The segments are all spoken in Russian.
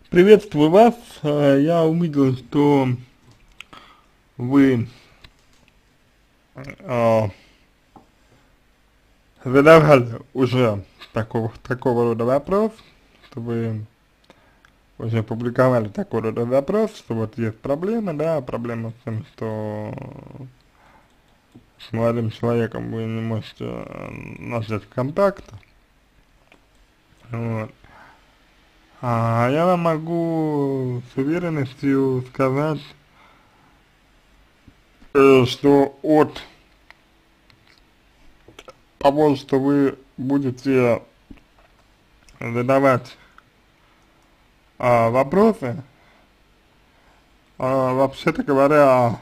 Приветствую вас. Я увидел, что вы а, задавали уже такого рода вопрос, что вы уже публиковали такого рода вопрос, что вот есть проблема, да, проблема с тем, что с молодым человеком вы не можете начать контакт. Вот. А я вам могу с уверенностью сказать, что от того, что вы будете задавать вопросы, вообще-то говоря,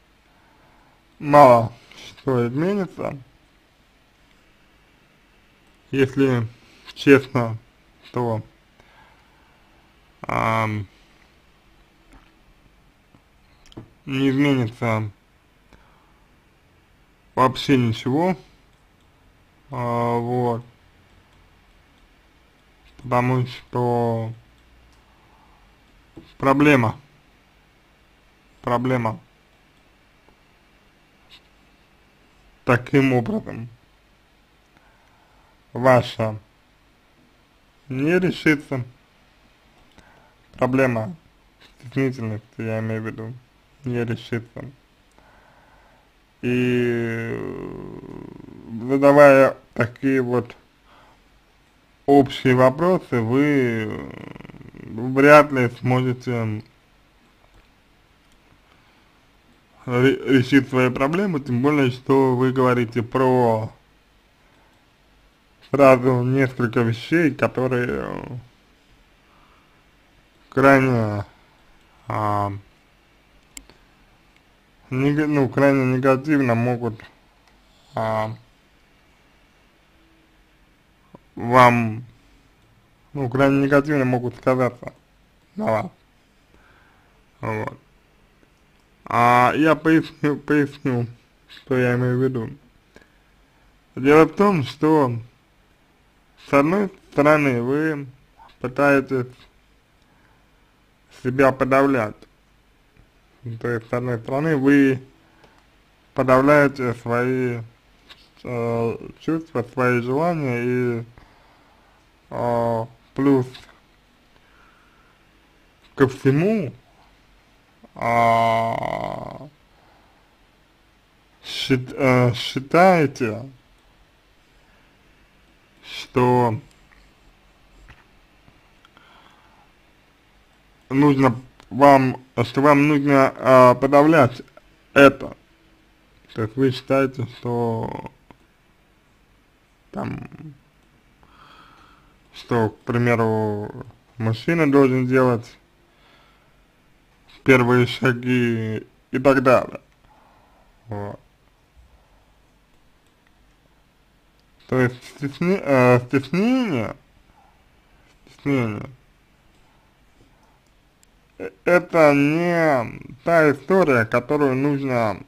мало что изменится, если честно, то ам, не изменится вообще ничего, вот, потому что проблема, проблема таким образом ваша не решится, проблема стеснительности, я имею в виду, не решится. И задавая такие вот общие вопросы, вы вряд ли сможете решить свои проблемы, тем более, что вы говорите про сразу несколько вещей, которые крайне, а, крайне негативно могут а, вам, крайне негативно могут сказаться на вас. Вот. Я поясню, что я имею в виду. Дело в том, что с одной стороны вы пытаетесь себя подавлять. То есть, с одной стороны, вы подавляете свои чувства, свои желания и плюс ко всему считаете, что вам нужно подавлять это. То есть вы считаете, что там, что, к примеру, мужчина должен делать первые шаги и так далее. Вот. То есть стеснение это не та история, которую нужно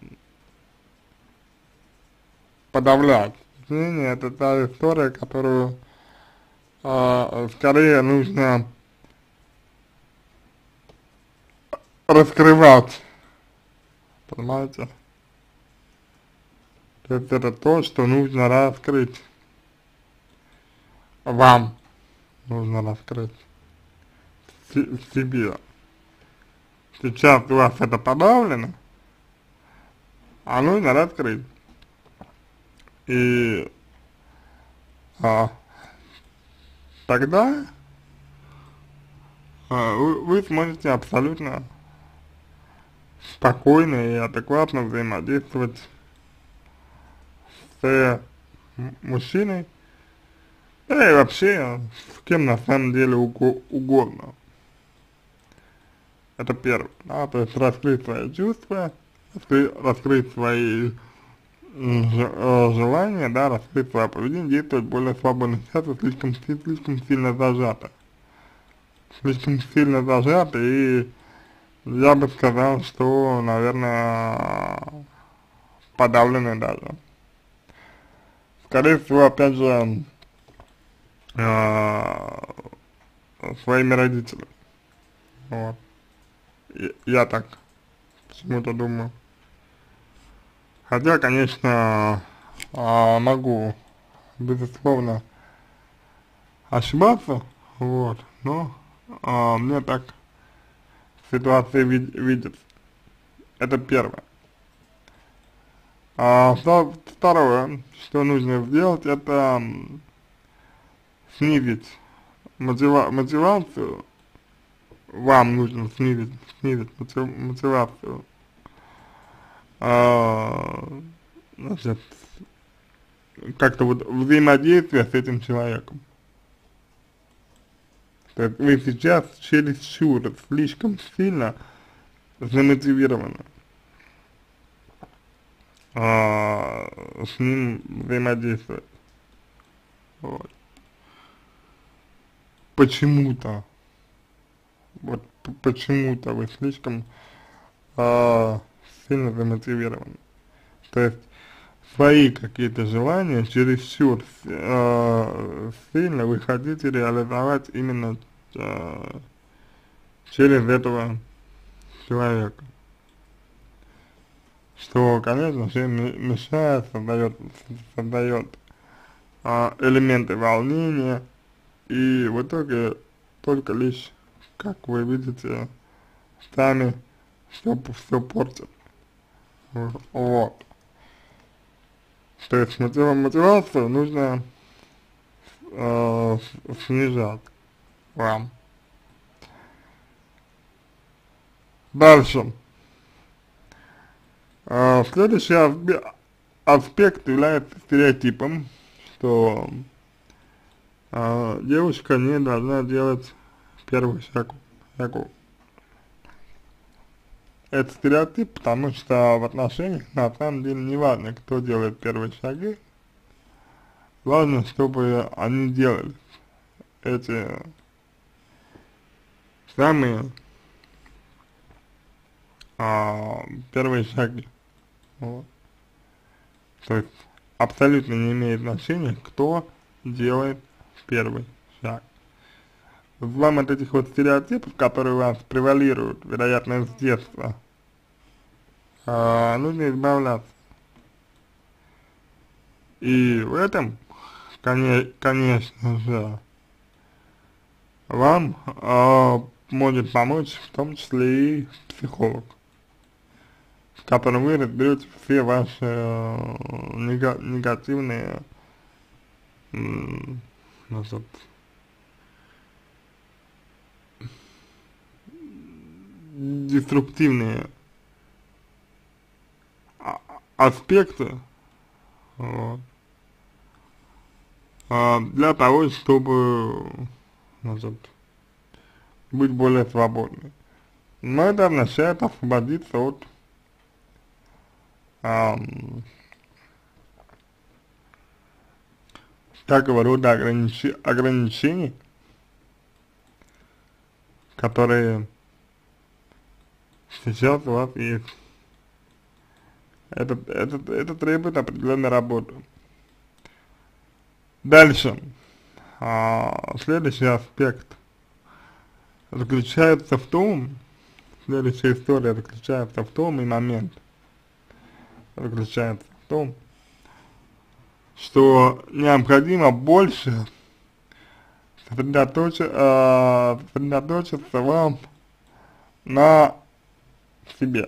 подавлять. Стеснение это та история, которую скорее нужно раскрывать, понимаете? То есть это то, что нужно раскрыть, вам нужно раскрыть в себе. Сейчас у вас это подавлено, а нужно раскрыть. И тогда вы сможете абсолютно спокойно и адекватно взаимодействовать с мужчиной, да и вообще с кем на самом деле угодно. Это первое, да, то есть раскрыть свои чувства, раскрыть свои желания, да, раскрыть свое поведение, действовать более свободно. Сейчас это слишком сильно зажато. Слишком сильно зажато, и я бы сказал, что, наверное, подавлены даже. Скорее всего, опять же, своими родителями. Вот. Я так почему-то думаю. Хотя, конечно, могу, безусловно, ошибаться, вот, но мне так ситуация видится. Это первое. Второе, что нужно сделать, это снизить мотивацию. Вам нужно снизить мотивацию, а, значит, как-то вот взаимодействие с этим человеком. То есть вы сейчас чересчур, слишком сильно замотивированы с ним взаимодействовать. Вот. Почему-то, вот почему-то вы слишком сильно замотивированы. То есть свои какие-то желания чересчур сильно вы хотите реализовать именно через этого человека. Что, конечно же, мешает, создает элементы волнения, и в итоге только лишь, как вы видите, сами все портят. Вот. То есть мотивацию нужно снижать вам. Дальше. Следующий аспект является стереотипом, что девушка не должна делать первый шаг. Это стереотип, потому что в отношениях на самом деле не важно, кто делает первые шаги, важно, чтобы они делали эти самые первые шаги. Вот. То есть абсолютно не имеет значения, кто делает первый шаг. Вам от этих вот стереотипов, которые у вас превалируют, вероятно, с детства, нужно избавляться. И в этом, конечно же, вам может помочь в том числе и психолог, с которым вы разберете все ваши негативные значит, деструктивные аспекты, вот, для того, чтобы, значит, быть более свободной. Но это означает освободиться от такого рода ограничений, которые сейчас у вас есть. Это требует определенной работы. Дальше. Следующий аспект заключается в том, следующая история заключается в том, и момент заключается в том, что необходимо больше сосредоточиться вам на себе.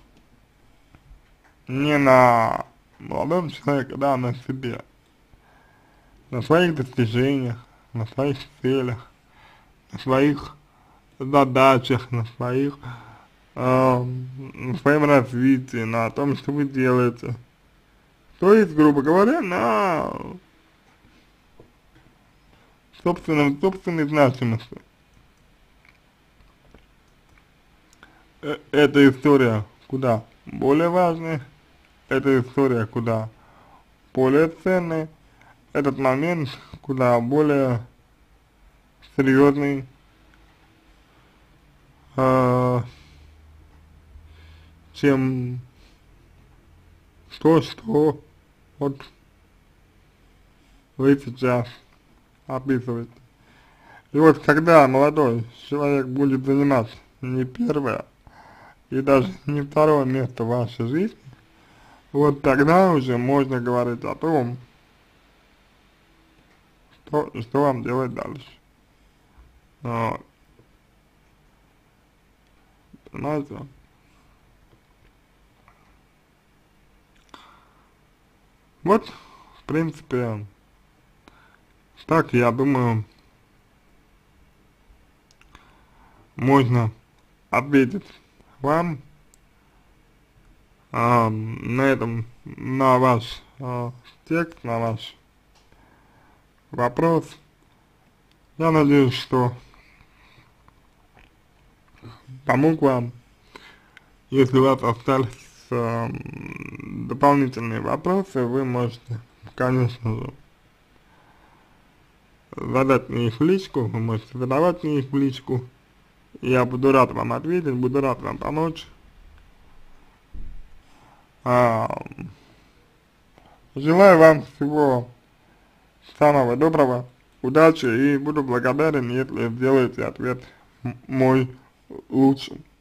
Не на молодом человеке, да, на себе. На своих достижениях, на своих целях, на своих задачах, на своем развитии, на том, что вы делаете. То есть, грубо говоря, на собственной значимости. Эта история куда более важная, эта история куда более ценная, этот момент куда более серьезный, чем то, что вот вы сейчас описываете. И вот когда молодой человек будет заниматься не первое и даже не второе место в вашей жизни, вот тогда уже можно говорить о том, что вам делать дальше. Вот. Понимаете? Вот, в принципе, так, я думаю, можно ответить вам на этом, на ваш текст, на ваш вопрос. Я надеюсь, что помог вам. Если у вас остались дополнительные вопросы, вы можете, конечно же, задать мне их в личку, вы можете задавать мне их в личку. Я буду рад вам ответить, буду рад вам помочь. Желаю вам всего самого доброго, удачи, и буду благодарен, если сделаете ответ мой лучшим.